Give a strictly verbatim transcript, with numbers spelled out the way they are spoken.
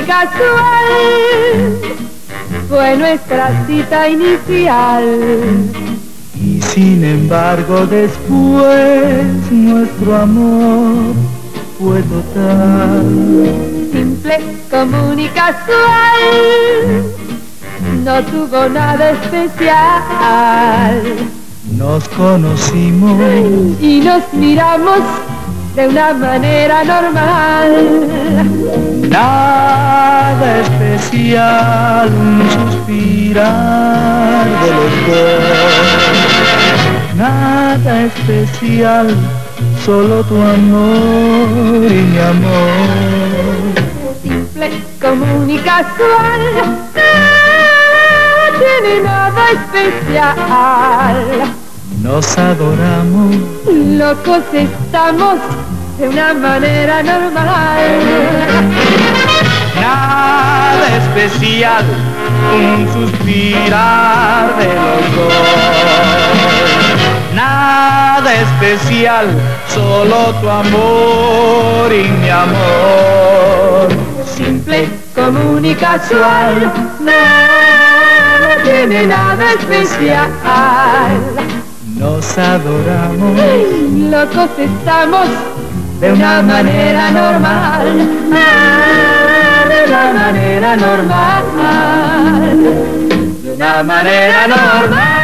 casual, fue nuestra cita inicial. Y sin embargo después nuestro amor fue total. Simple, común y casual, no tuvo nada especial. Nos conocimos y nos miramos de una manera normal. Nada especial, un suspirar de los dos. Nada especial, solo tu amor y mi amor. Simple, común y casual, no tiene nada especial. Nos adoramos, locos estamos de una manera normal. Nada especial, un suspirar de los dos. Nada especial, solo tu amor y mi amor. Simple, común y casual, no tiene nada especial. Nos adoramos, locos estamos de una manera normal, de una manera normal, de una manera normal.